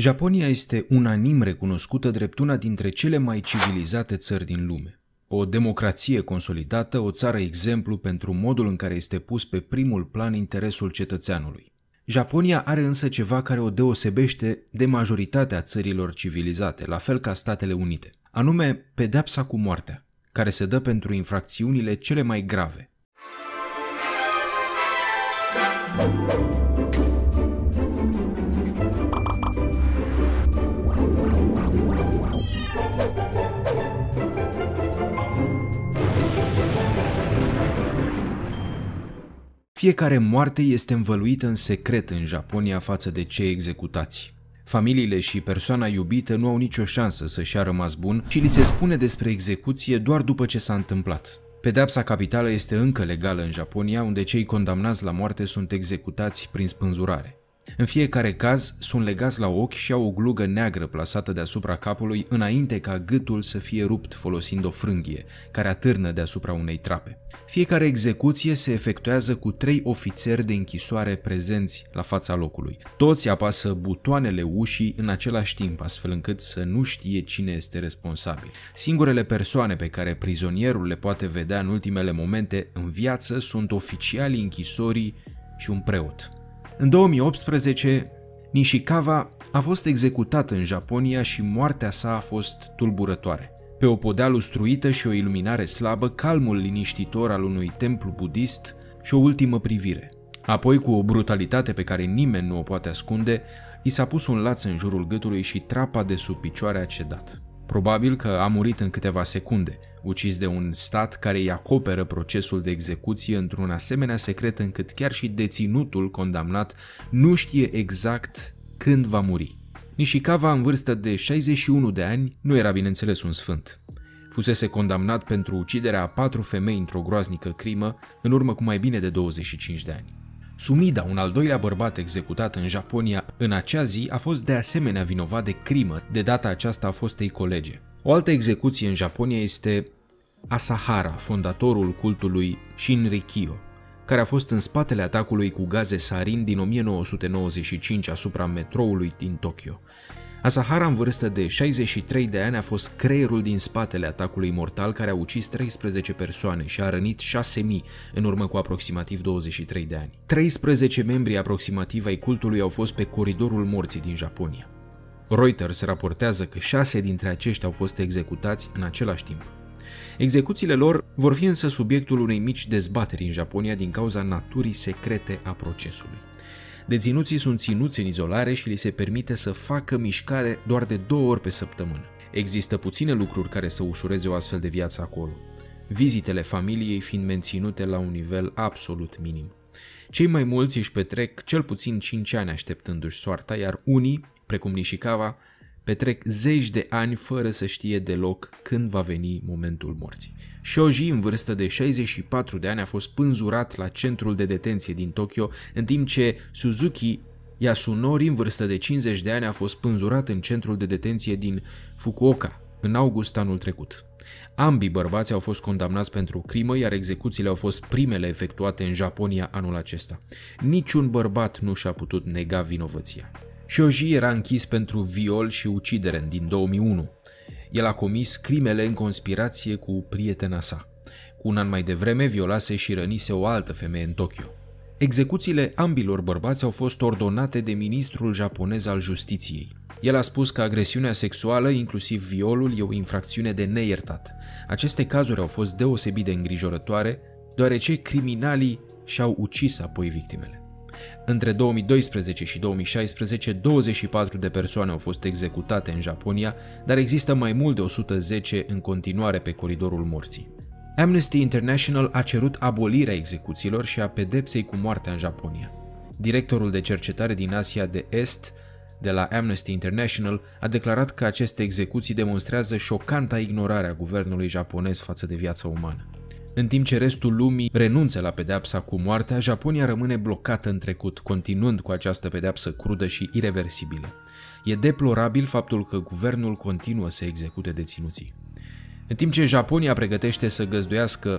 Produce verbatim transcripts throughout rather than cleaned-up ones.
Japonia este unanim recunoscută drept una dintre cele mai civilizate țări din lume. O democrație consolidată, o țară exemplu pentru modul în care este pus pe primul plan interesul cetățeanului. Japonia are însă ceva care o deosebește de majoritatea țărilor civilizate, la fel ca Statele Unite, anume pedeapsa cu moartea, care se dă pentru infracțiunile cele mai grave. Fiecare moarte este învăluită în secret în Japonia față de cei executați. Familiile și persoana iubită nu au nicio șansă să-și a rămas bun și li se spune despre execuție doar după ce s-a întâmplat. Pedeapsa capitală este încă legală în Japonia, unde cei condamnați la moarte sunt executați prin spânzurare. În fiecare caz, sunt legați la ochi și au o glugă neagră plasată deasupra capului înainte ca gâtul să fie rupt folosind o frânghie, care atârnă deasupra unei trape. Fiecare execuție se efectuează cu trei ofițeri de închisoare prezenți la fața locului. Toți apasă butoanele ușii în același timp, astfel încât să nu știe cine este responsabil. Singurele persoane pe care prizonierul le poate vedea în ultimele momente în viață sunt oficialii închisorii și un preot. În două mii optsprezece, Nishikawa a fost executat în Japonia și moartea sa a fost tulburătoare. Pe o podea lustruită și o iluminare slabă, calmul liniștitor al unui templu budist și o ultimă privire. Apoi, cu o brutalitate pe care nimeni nu o poate ascunde, i s-a pus un laț în jurul gâtului și trapa de sub picioare a cedat. Probabil că a murit în câteva secunde, ucis de un stat care îi acoperă procesul de execuție într-un asemenea secret încât chiar și deținutul condamnat nu știe exact când va muri. Nishikawa, în vârstă de șaizeci și unu de ani, nu era bineînțeles un sfânt. Fusese condamnat pentru uciderea a patru femei într-o groaznică crimă în urmă cu mai bine de douăzeci și cinci de ani. Sumida, un al doilea bărbat executat în Japonia în acea zi, a fost de asemenea vinovat de crimă, de data aceasta a fostei colege. O altă execuție în Japonia este Asahara, fondatorul cultului Shinrikyo, care a fost în spatele atacului cu gaze sarin din o mie nouă sute nouăzeci și cinci asupra metroului din Tokyo. Asahara, în vârstă de șaizeci și trei de ani, a fost creierul din spatele atacului mortal care a ucis treisprezece persoane și a rănit șase mii în urmă cu aproximativ douăzeci și trei de ani. treisprezece membri aproximativ ai cultului au fost pe coridorul morții din Japonia. Reuters raportează că șase dintre aceștia au fost executați în același timp. Execuțiile lor vor fi însă subiectul unei mici dezbateri în Japonia din cauza naturii secrete a procesului. Deținuții sunt ținuți în izolare și li se permite să facă mișcare doar de două ori pe săptămână. Există puține lucruri care să ușureze o astfel de viață acolo, vizitele familiei fiind menținute la un nivel absolut minim. Cei mai mulți își petrec cel puțin cinci ani așteptându-și soarta, iar unii, precum Nishikawa, petrec zeci de ani fără să știe deloc când va veni momentul morții. Shoji, în vârstă de șaizeci și patru de ani, a fost pânzurat la centrul de detenție din Tokyo, în timp ce Suzuki Yasunori, în vârstă de cincizeci de ani, a fost pânzurat în centrul de detenție din Fukuoka, în august anul trecut. Ambii bărbați au fost condamnați pentru crimă, iar execuțiile au fost primele efectuate în Japonia anul acesta. Niciun bărbat nu și-a putut nega vinovăția. Shoji era închis pentru viol și ucidere din două mii unu. El a comis crimele în conspirație cu prietena sa. Cu un an mai devreme violase și rănise o altă femeie în Tokyo. Execuțiile ambilor bărbați au fost ordonate de ministrul japonez al justiției. El a spus că agresiunea sexuală, inclusiv violul, e o infracțiune de neiertat. Aceste cazuri au fost deosebit de îngrijorătoare, deoarece criminalii și-au ucis apoi victimele. Între două mii doisprezece și două mii șaisprezece, douăzeci și patru de persoane au fost executate în Japonia, dar există mai mult de o sută zece în continuare pe coridorul morții. Amnesty International a cerut abolirea execuțiilor și a pedepsei cu moartea în Japonia. Directorul de cercetare din Asia de Est de la Amnesty International a declarat că aceste execuții demonstrează șocanta ignorare a guvernului japonez față de viața umană. În timp ce restul lumii renunță la pedeapsa cu moartea, Japonia rămâne blocată în trecut, continuând cu această pedeapsă crudă și ireversibilă. E deplorabil faptul că guvernul continuă să execute deținuții. În timp ce Japonia pregătește să găzduiască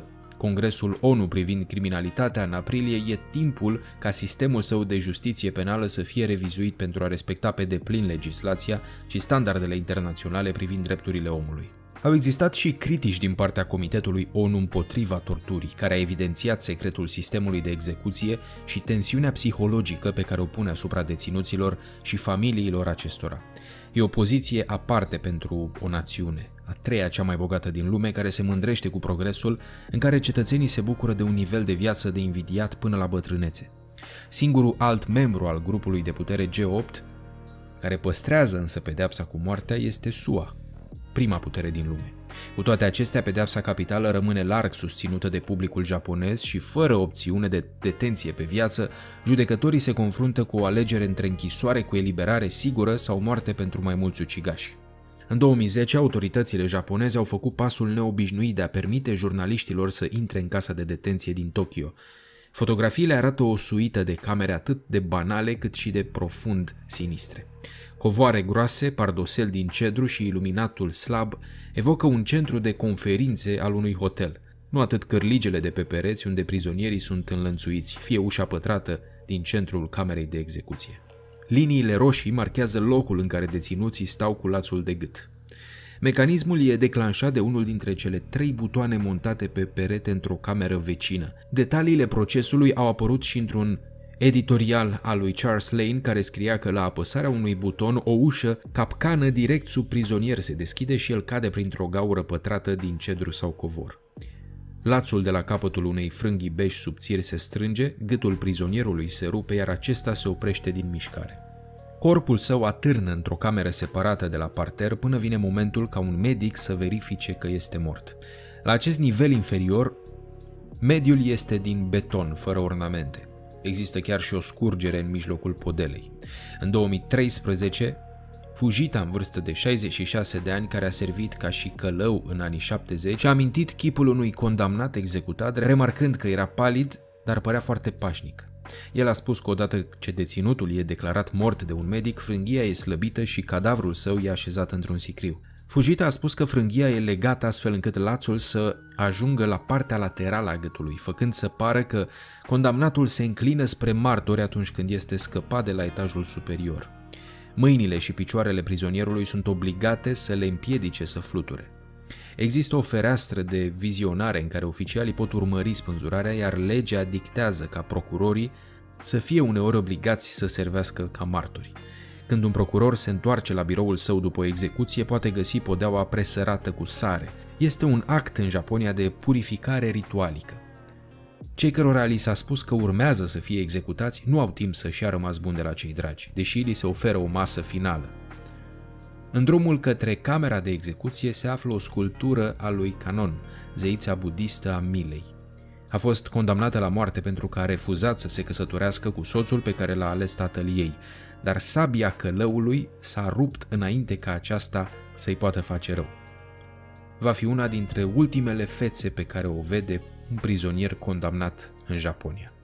Congresul O N U privind criminalitatea în aprilie, e timpul ca sistemul său de justiție penală să fie revizuit pentru a respecta pe deplin legislația și standardele internaționale privind drepturile omului. Au existat și critici din partea Comitetului O N U împotriva torturii, care a evidențiat secretul sistemului de execuție și tensiunea psihologică pe care o pune asupra deținuților și familiilor acestora. E o poziție aparte pentru o națiune, a treia cea mai bogată din lume, care se mândrește cu progresul, în care cetățenii se bucură de un nivel de viață de invidiat până la bătrânețe. Singurul alt membru al grupului de putere G opt, care păstrează însă pedeapsa cu moartea, este S U A, prima putere din lume. Cu toate acestea, pedeapsa capitală rămâne larg susținută de publicul japonez și fără opțiune de detenție pe viață, judecătorii se confruntă cu o alegere între închisoare cu eliberare sigură sau moarte pentru mai mulți ucigași. În două mii zece, autoritățile japoneze au făcut pasul neobișnuit de a permite jurnaliștilor să intre în casa de detenție din Tokyo. Fotografiile arată o suită de camere atât de banale cât și de profund sinistre. Covoare groase, pardosel din cedru și iluminatul slab evocă un centru de conferințe al unui hotel, nu atât cârligele de pe pereți unde prizonierii sunt înlănțuiți, fie ușa pătrată din centrul camerei de execuție. Liniile roșii marchează locul în care deținuții stau cu lațul de gât. Mecanismul e declanșat de unul dintre cele trei butoane montate pe perete într-o cameră vecină. Detaliile procesului au apărut și într-un editorial al lui Charles Lane, care scria că la apăsarea unui buton, o ușă capcană direct sub prizonier se deschide și el cade printr-o gaură pătrată din cedru sau covor. Lațul de la capătul unei frânghii bej subțiri se strânge, gâtul prizonierului se rupe, iar acesta se oprește din mișcare. Corpul său atârnă într-o cameră separată de la parter până vine momentul ca un medic să verifice că este mort. La acest nivel inferior, mediul este din beton, fără ornamente. Există chiar și o scurgere în mijlocul podelei. În două mii treisprezece, Fujita, în vârstă de șaizeci și șase de ani, care a servit ca și călău în anii șaptezeci, a amintit chipul unui condamnat executat, remarcând că era palid, dar părea foarte pașnic. El a spus că odată ce deținutul e declarat mort de un medic, frânghia e slăbită și cadavrul său e așezat într-un sicriu. Fujita a spus că frânghia e legată astfel încât lațul să ajungă la partea laterală a gâtului, făcând să pară că condamnatul se înclină spre martori atunci când este scăpat de la etajul superior. Mâinile și picioarele prizonierului sunt obligate să le împiedice să fluture. Există o fereastră de vizionare în care oficialii pot urmări spânzurarea, iar legea dictează ca procurorii să fie uneori obligați să servească ca martori. Când un procuror se întoarce la biroul său după o execuție, poate găsi podeaua presărată cu sare. Este un act în Japonia de purificare ritualică. Cei cărora li s-a spus că urmează să fie executați nu au timp să-și ia rămas bun de la cei dragi, deși li se oferă o masă finală. În drumul către camera de execuție se află o sculptură a lui Kanon, zeița budistă a milei. A fost condamnată la moarte pentru că a refuzat să se căsătorească cu soțul pe care l-a ales tatăl ei, dar sabia călăului s-a rupt înainte ca aceasta să-i poată face rău. Va fi una dintre ultimele fețe pe care o vede un prizonier condamnat în Japonia.